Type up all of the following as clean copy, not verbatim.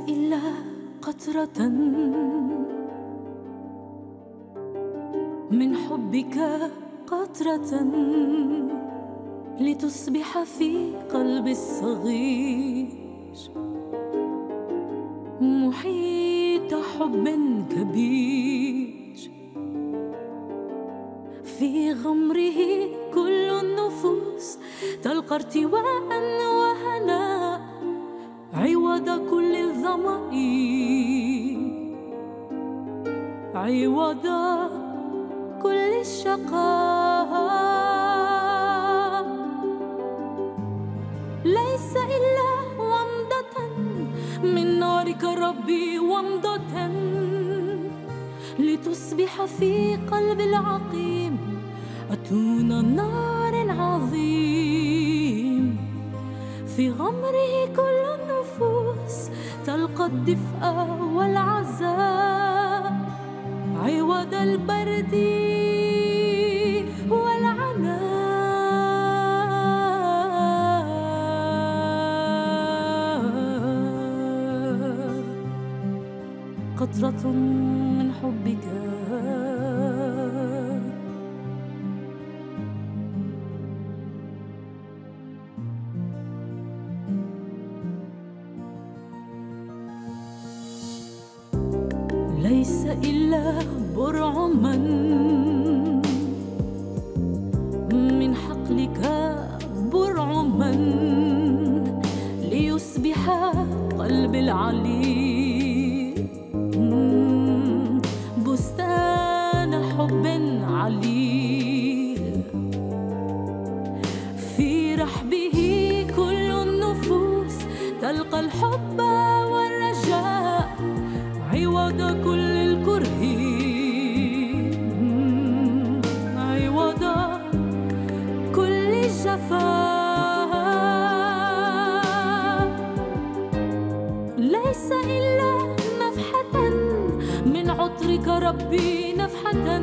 إلا قطرة من حبك، قطرة لتصبح في قلب الصغير محيط حب كبير، في غمره كل النفوس تلقى ارتواء وهناء عوض كل الظمائر، عوض كل الشقاء. ليس إلا ومضة من نارك ربي، ومضة لتصبح في قلب العقيم أتون نار عظيم، في غمره كل النفوس تلقى الدفء والعزاء عوض البرد والعناء. قطرة من حبك ليس إلا برع من حقلك، برع ليصبح قلب العليل بستان حب عليل، في رحبه كل النفوس تلقى الحب والرجاء عوض كل الكره، عوض كل الجفاء. ليس إلا نفحة من عطرك ربي، نفحة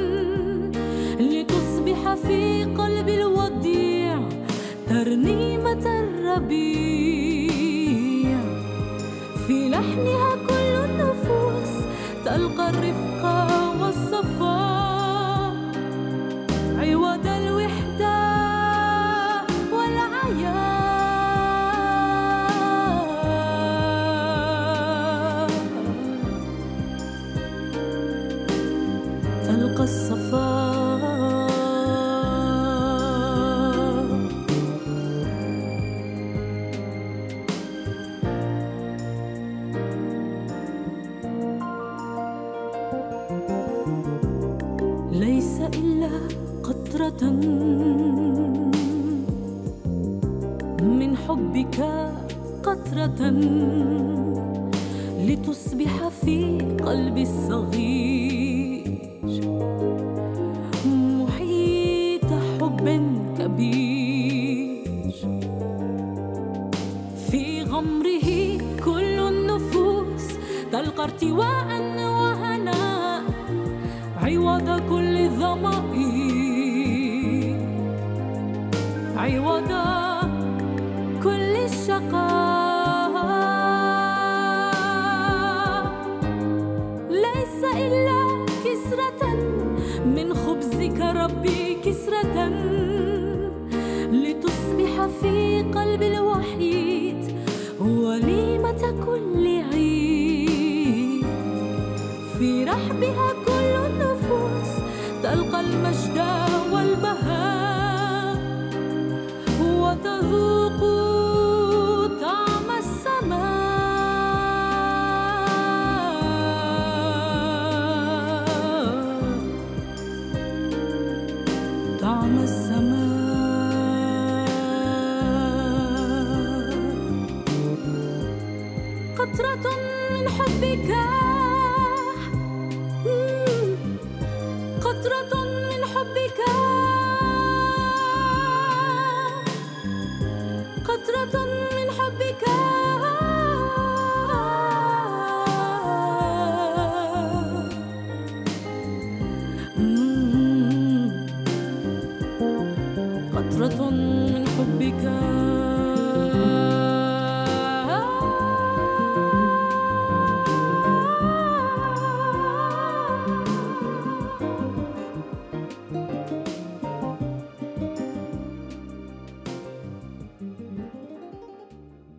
لتصبح في قلب الوديع ترنيمة الربيع، في لحنها كل النفوس تلقى الرفق والصفاء عوض الوحدة والعياء، تلقى الصفاء. ليس إلا قطرة من حبك، قطرة لتصبح في قلب الصغير محيط حب كبير، في غمره كل النفوس تلقى ارتواء وهناء عوض كل الظمائر، عوض كل الشقاء. ليس إلا كسرة من خبزك ربي، كسرة لتصبح في قلب الوحيد وليمة كل عيد، في رحبها كل النفوس تلقى المجد والبهاء وتذوق طعم السماء، طعم السماء. قطرة من حبك، قطرة من حبك، قطرة من حبك. قطرة من حبك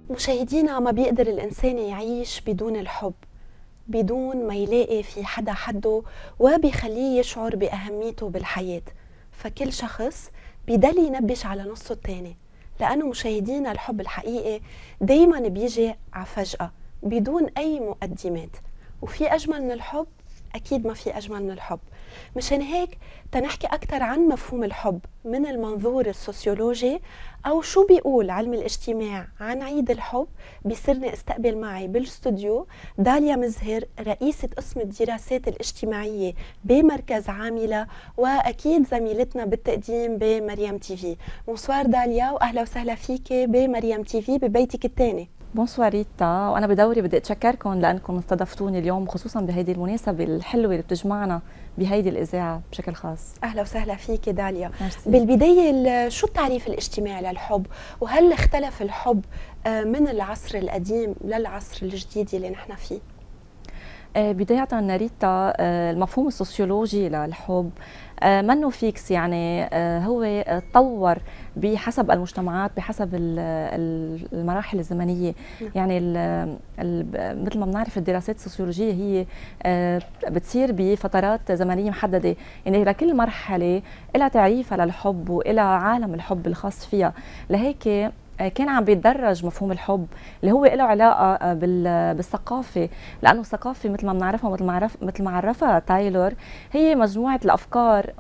مشاهدينا، ما بيقدر الإنسان يعيش بدون الحب، بدون ما يلاقي في حدا حده وبيخليه يشعر بأهميته بالحياة. فكل شخص بيضل ينبش على نصه التاني، لأنه مشاهدينا الحب الحقيقي دايما بيجي عفجأة بدون أي مقدمات. وفي أجمل من الحب؟ أكيد ما في أجمل من الحب. مشان هيك تنحكي أكثر عن مفهوم الحب من المنظور السوسيولوجي، أو شو بيقول علم الاجتماع عن عيد الحب. بيسرني استقبل معي بالاستوديو داليا مزهر، رئيسة قسم الدراسات الاجتماعية بمركز عاملة، وأكيد زميلتنا بالتقديم بمريم تي في. بونسوار داليا، وأهلا وسهلا فيك بمريم تي في ببيتك الثاني. بونسوار ريتا، وانا بدوري بدي اتشكركم لانكم استضفتوني اليوم، خصوصا بهيدي المناسبه الحلوه اللي بتجمعنا بهيدي الاذاعه بشكل خاص. اهلا وسهلا فيك داليا. مرسي. بالبدايه، شو التعريف الاجتماعي للحب؟ وهل اختلف الحب من العصر القديم للعصر الجديد اللي نحن فيه؟ بداية ريتا، المفهوم السوسيولوجي للحب منه فيكس، يعني هو تطور بحسب المجتمعات، بحسب المراحل الزمنية. يعني مثل ما بنعرف الدراسات السوسيولوجية هي بتصير بفترات زمنية محددة، يعني لكل مرحلة لها تعريفها للحب وإلها عالم الحب الخاص فيها. لهيك كان عم بيتدرج مفهوم الحب اللي هو له علاقه بالثقافه، لانه الثقافه مثل ما بنعرفها مثل ما عرفها تايلور هي مجموعه الافكار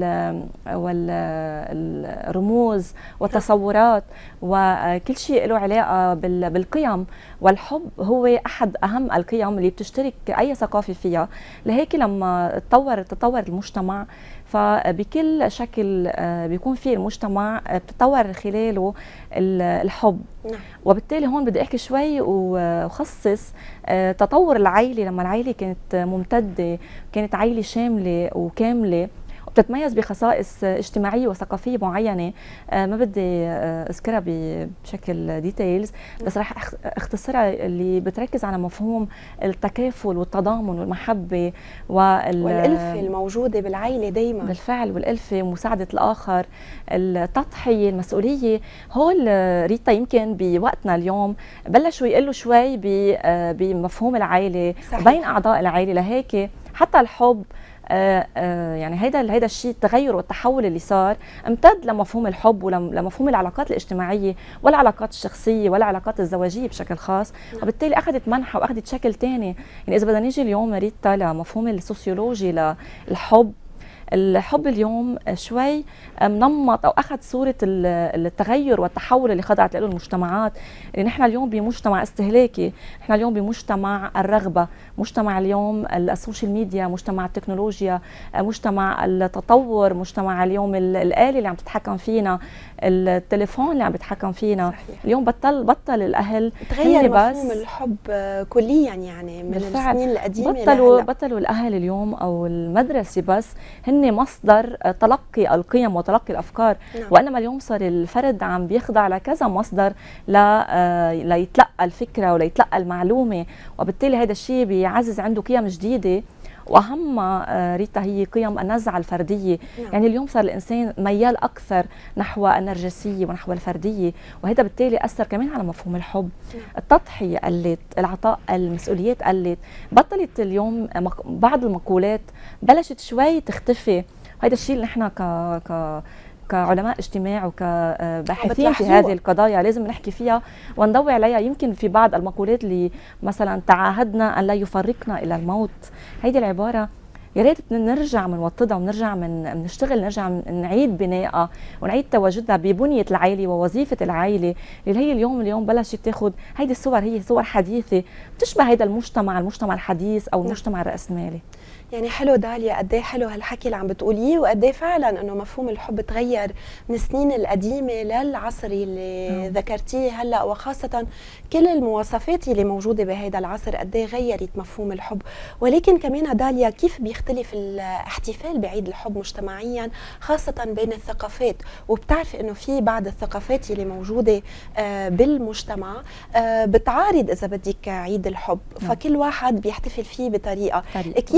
والرموز والتصورات، وكل شيء له علاقه بالقيم، والحب هو احد اهم القيم اللي بتشترك اي ثقافه فيها. لهيك لما تطور المجتمع، فبكل شكل بيكون فيه المجتمع بتطور خلاله الحب. وبالتالي هون بدي احكي شوي وخصص تطور العائله. لما العائله كانت ممتده، كانت عائله شامله وكامله وبتتميز بخصائص اجتماعيه وثقافيه معينه، ما بدي اذكرها بشكل ديتيلز، بس رح اختصرها، اللي بتركز على مفهوم التكافل والتضامن والمحبه والألفة الموجوده بالعائله دائما. بالفعل، والألفة، مساعده الاخر، التضحيه، المسؤوليه. هول ريتا يمكن بوقتنا اليوم بلشوا يقلوا شوي بمفهوم العائله وبين اعضاء العائله. لهيك حتى الحب يعني هيدا الشيء، التغير والتحول اللي صار امتد لمفهوم الحب ولمفهوم العلاقات الاجتماعيه والعلاقات الشخصيه والعلاقات الزواجيه بشكل خاص، وبالتالي اخذت منحى واخذت شكل ثاني. يعني اذا بدنا نيجي اليوم ريتا لمفهوم السوسيولوجي للحب، الحب اليوم شوي منمط او اخذ صوره التغير والتحول اللي خضعت له المجتمعات. يعني نحن اليوم بمجتمع استهلاكي، نحن اليوم بمجتمع الرغبه، مجتمع اليوم السوشيال ميديا، مجتمع التكنولوجيا، مجتمع التطور، مجتمع اليوم الآلة اللي عم تتحكم فينا، التليفون اللي عم بيتحكم فينا. صحيح. اليوم بطل الاهل تغير مفهوم الحب كليا، يعني من السنين القديمه بطلوا الاهل اليوم او المدرسه بس هن مصدر تلقي القيم وتلقي الافكار. وانما اليوم صار الفرد عم بيخضع لكذا مصدر ليتلقى الفكره وليتلقى المعلومه، وبالتالي هذا الشيء بيعزز عنده قيم جديده، واهمها ريتا هي قيم النزعه الفرديه. يعني اليوم صار الانسان ميال اكثر نحو النرجسيه ونحو الفرديه، وهذا بالتالي اثر كمان على مفهوم الحب. التضحيه قلت، العطاء، المسؤوليات قلت، بطلت اليوم بعض المقولات بلشت شوي تختفي. هذا الشيء اللي نحن كعلماء اجتماع وكباحثين في هذه القضايا لازم نحكي فيها ونضوي عليها. يمكن في بعض المقولات اللي مثلا تعاهدنا ان لا يفرقنا الى الموت، هيدي العباره يا ريت نرجع بنوطدها ونرجع نشتغل، نرجع نعيد بنائها ونعيد تواجدها ببنيه العائله ووظيفه العائله اللي هي اليوم بلشت تاخذ هيدي الصور. هي صور حديثه بتشبه هيدا المجتمع الحديث او المجتمع الراسمالي. يعني حلو داليا، قد ايه حلو هالحكي اللي عم بتقوليه، وقد ايه فعلا انه مفهوم الحب تغير من السنين القديمه للعصر اللي ذكرتيه هلا، وخاصه كل المواصفات اللي موجوده بهذا العصر قد ايه غيرت مفهوم الحب. ولكن كمان داليا، كيف بيختلف الاحتفال بعيد الحب مجتمعيا خاصه بين الثقافات؟ وبتعرفي انه في بعض الثقافات اللي موجوده بالمجتمع بتعارض اذا بدك عيد الحب، فكل واحد بيحتفل فيه بطريقه. كيف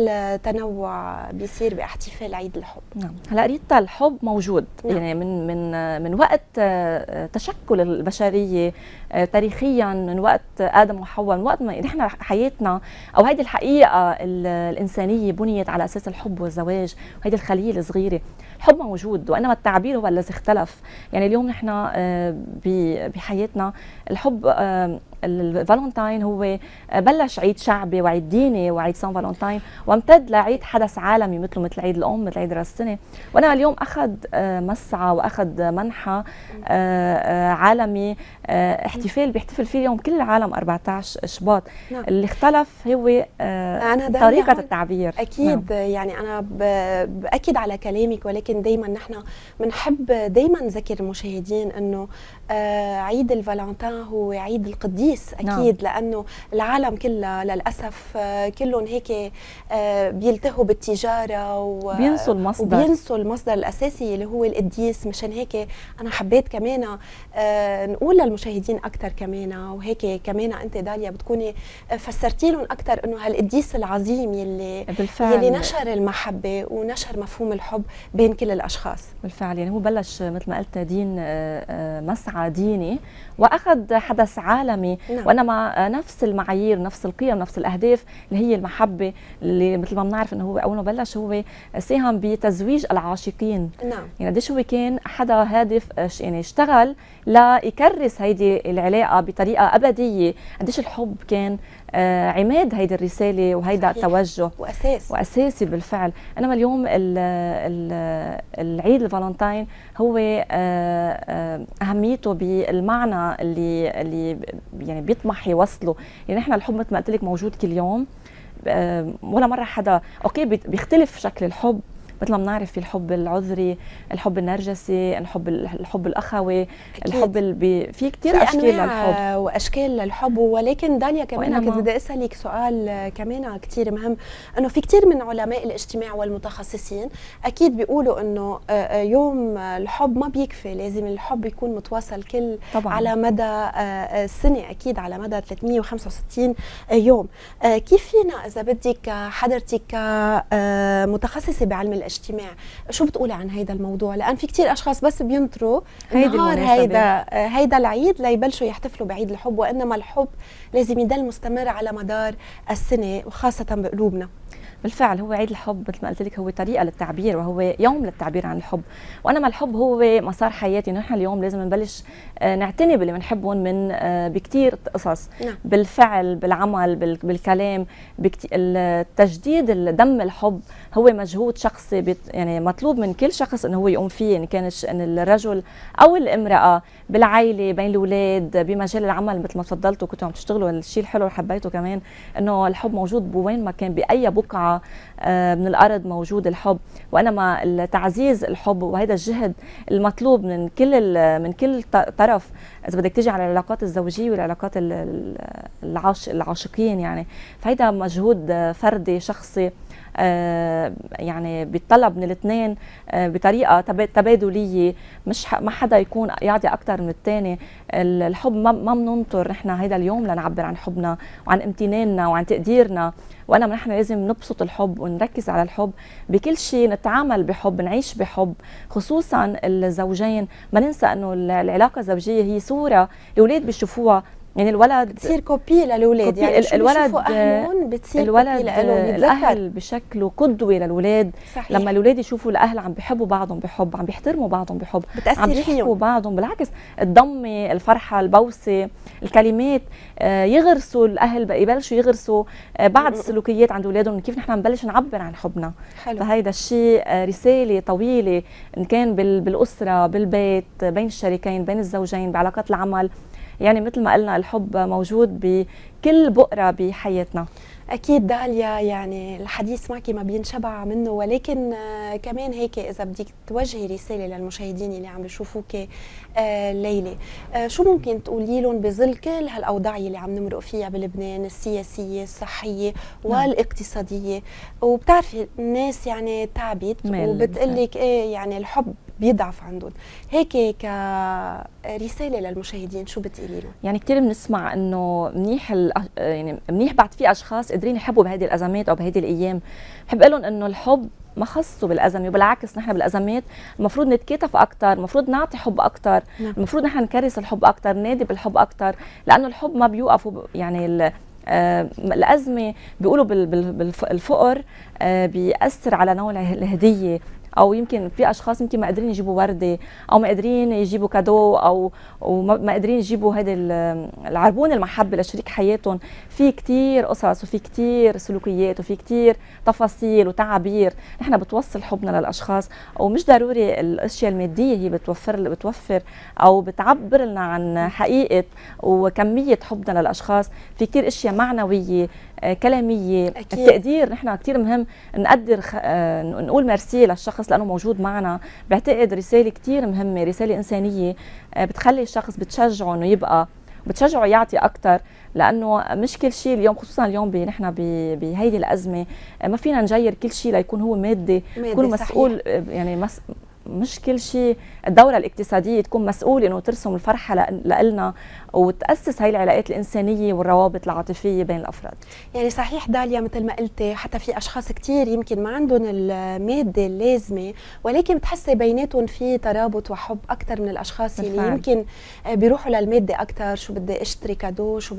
هالتنوع بيصير باحتفال عيد الحب؟ نعم، هلا ريتا الحب موجود. نعم. يعني من وقت تشكل البشريه تاريخيا، من وقت ادم وحواء، من وقت ما نحن حياتنا او هيدي الحقيقه الانسانيه بنيت على اساس الحب والزواج، وهيدي الخليه الصغيره. الحب موجود، وانما التعبير هو الذي اختلف. يعني اليوم نحن بحياتنا الحب، الفالنتاين هو بلش عيد شعبي وعيد ديني وعيد سان فالنتاين، وامتد لعيد حدث عالمي مثل عيد الام، مثل عيد راس السنه. وانا اليوم اخذ مسعى واخذ منحى عالمي، احتفال بيحتفل فيه اليوم كل العالم 14 شباط. نعم. اللي اختلف هو طريقه التعبير. اكيد. نعم. يعني انا باكد على كلامك، ولكن دائما نحن بنحب دائما نذكر المشاهدين انه عيد الفالنتين هو عيد القديس. اكيد. نعم. لانه العالم كله للاسف كلهم هيك بيلتهوا بالتجاره وبينسوا المصدر الاساسي اللي هو القديس. مشان هيك انا حبيت كمان نقول للمشاهدين اكثر كمان، وهيك كمان انت داليا بتكوني فسرتي لهم اكثر انه هالقديس العظيم يلي نشر المحبه ونشر مفهوم الحب بين كل الاشخاص. بالفعل. يعني هو بلش مثل ما قلت دين مسعى ديني، واخذ حدث عالمي. نعم. وانما نفس المعايير، نفس القيم، نفس الاهداف اللي هي المحبه، اللي مثل ما بنعرف انه هو اول ما بلش هو ساهم بتزويج العاشقين. نعم. يعني قديش هو كان حدا هادف، يعني اشتغل ليكرس هيدي العلاقه بطريقه ابديه. قديش الحب كان عماد هيدي الرساله وهيدا التوجه واساسي بالفعل. انما اليوم العيد الفالنتاين هو اهميته بالمعنى اللي يعني بيطمح يوصله. يعني نحن الحب مثل ما قلت لك موجود كل يوم، ولا مره حدا اوكي بيختلف شكل الحب. مثل ما بنعرف في الحب العذري، الحب النرجسي، الحب الاخوي، الحب في كثير اشكال للحب واشكال للحب. ولكن داليا كمان كنت بدي اسالك سؤال كمان كثير مهم، انه في كثير من علماء الاجتماع والمتخصصين اكيد بيقولوا انه يوم الحب ما بيكفي، لازم الحب يكون متواصل طبعاً على مدى السنه، اكيد على مدى 365 يوم. كيف فينا اذا بدك حضرتك كمتخصصه بعلم الاجتماع شو بتقولي عن هيدا الموضوع؟ لان في كتير اشخاص بس بينطروا نهار هيدا العيد ليبلشوا يحتفلوا بعيد الحب، وانما الحب لازم يضل مستمر على مدار السنه وخاصه بقلوبنا. بالفعل هو عيد الحب مثل ما قلت لك هو طريقه للتعبير، وهو يوم للتعبير عن الحب. وانما الحب هو مسار حياتي. نحن اليوم لازم نبلش نعتني باللي بنحبهم من بكثير قصص. نعم. بالفعل، بالعمل، بالكلام، التجديد دم الحب هو مجهود شخصي يعني مطلوب من كل شخص انه هو يقوم فيه، ان كان الرجل او الامراه، بالعائله، بين الاولاد، بمجال العمل مثل ما تفضلتوا كنتوا عم تشتغلوا. الشيء الحلو اللي حبيته كمان انه الحب موجود بوين ما كان، باي بقعه من الارض موجود الحب. وانما تعزيز الحب وهذا الجهد المطلوب من كل طرف، اذا بدك تيجي على العلاقات الزوجيه والعلاقات العاشقين، يعني فهيدا مجهود فردي شخصي يعني بيتطلب من الاثنين بطريقه تبادليه، مش ما حدا يكون يعطي اكثر من الثاني. الحب ما بننطر نحن هيدا اليوم لنعبر عن حبنا وعن امتناننا وعن تقديرنا، وانما نحن لازم نبسط الحب ونركز على الحب بكل شيء، نتعامل بحب، نعيش بحب، خصوصا الزوجين. ما ننسى انه العلاقه الزوجيه هي صوره الاولاد بيشوفوها. يعني الولد بتصير كوبي للاولاد، يعني الولد بتصير كوبي لهم. الاهل بشكله قدوه للاولاد. صحيح. لما الاولاد يشوفوا الاهل عم بيحبوا بعضهم بحب، عم بيحترموا بعضهم بحب، عم بيحكوا بعضهم، بالعكس الضمه، الفرحه، البوسه، الكلمات، يغرسوا الاهل يبلشوا يغرسوا بعض السلوكيات عند اولادهم، كيف نحن نبلش نعبر عن حبنا. حلو. فهيدا الشيء رساله طويله، ان كان بالاسره، بالبيت، بين الشريكين، بين الزوجين، بعلاقات العمل. يعني مثل ما قلنا الحب موجود بكل بؤرة بحياتنا. أكيد داليا، يعني الحديث معك ما بينشبع منه، ولكن كمان هيك إذا بدك توجهي رسالة للمشاهدين اللي عم بيشوفوك الليلة، شو ممكن تقولي لهم بظل كل هالأوضاع اللي عم نمرق فيها بلبنان، السياسية، الصحية والاقتصادية؟ وبتعرفي الناس يعني تعبت وبتقلك إيه، يعني الحب بيضعف عندهم. هيك كرسالة للمشاهدين شو بتقولي لهم؟ يعني كثير بنسمع انه منيح يعني منيح بعد في اشخاص قادرين يحبوا بهذه الازمات او بهذه الايام. بحب اقول لهم انه الحب ما خصه بالازمه، وبالعكس نحن بالازمات المفروض نتكاتف اكثر، المفروض نعطي حب اكثر، المفروض نحن نكرس الحب اكثر، نادي بالحب اكثر، لانه الحب ما بيوقف. يعني الازمه بيقولوا بالفقر بيأثر على نوع الهديه، او يمكن في اشخاص يمكن ما قادرين يجيبوا ورده، او ما قادرين يجيبوا كادو، او ما قادرين يجيبوا هذا العربون المحبه لشريك حياتهم. في كثير قصص وفي كثير سلوكيات وفي كثير تفاصيل وتعابير نحن بتوصل حبنا للاشخاص، ومش ضروري الاشياء الماديه هي بتوفر او بتعبر لنا عن حقيقه وكميه حبنا للاشخاص. في كثير اشياء معنويه كلاميه. أكيد. التقدير نحن كثير مهم نقدر نقول ميرسي للشخص لانه موجود معنا. بعتقد رساله كثير مهمه، رساله انسانيه بتخلي الشخص بتشجعه انه يبقى، بتشجعه يعطي اكثر، لانه مش كل شيء اليوم، خصوصا اليوم نحن بهيدي الازمه ما فينا نغير كل شيء ليكون هو مادي يكون مسؤول. يعني مش كل شيء الدوره الاقتصاديه تكون مسؤول انه ترسم الفرحه لنا وتاسس هاي العلاقات الانسانيه والروابط العاطفيه بين الافراد. يعني صحيح داليا، مثل ما قلتي، حتى في اشخاص كثير يمكن ما عندهم الماده اللازمه، ولكن بتحسي بيناتهم في ترابط وحب اكثر من الاشخاص اللي يمكن بيروحوا للماده اكثر. شو بدي اشتري كادو، شو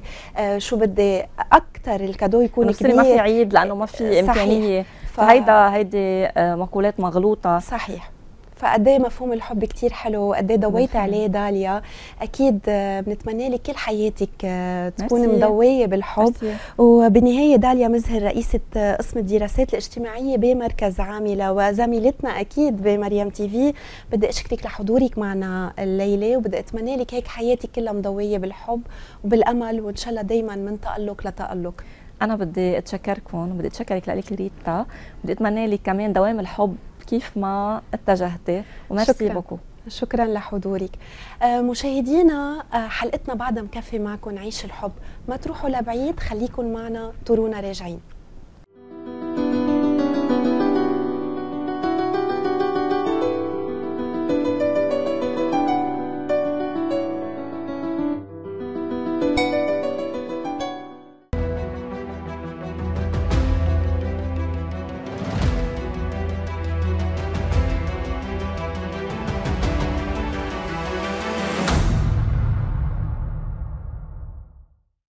بدي اكثر الكادو يكون كبير، ما في عيد لانه ما في امكانيه. هيدي مقولات مغلوطه. صحيح. فقديه مفهوم الحب كتير حلو، وقديه ضويتي عليه داليا. اكيد بنتمنى لك كل حياتك تكون مضويه بالحب. وبالنهايه داليا مزهر، رئيسه قسم الدراسات الاجتماعيه بمركز عامله وزميلتنا اكيد بمريم تي في، بدي اشكرك لحضورك معنا الليله، وبدي اتمنى لك هيك حياتك كلها مضويه بالحب وبالامل، وان شاء الله دائما من تالق لتالق. انا بدي اتشكركم وبدي اتشكرك لك ريتا، بدي اتمنى لك كمان دوام الحب كيف ما اتجهتي، وميرسي بوكو. شكرا لحضورك. مشاهدينا، حلقتنا بعدها مكفي معكم. عيش الحب، ما تروحوا لبعيد، خليكم معنا، طرونا راجعين.